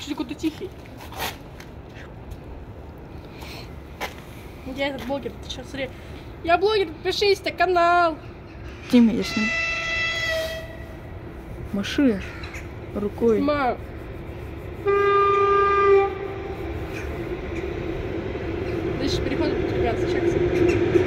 Что какой-то тихий. Я этот блогер, ты сейчас смотри. Я блогер, подпишись на канал. Тима, я сниму. Маши рукой. Снимаю. Дальше переходим, ребят, сейчас.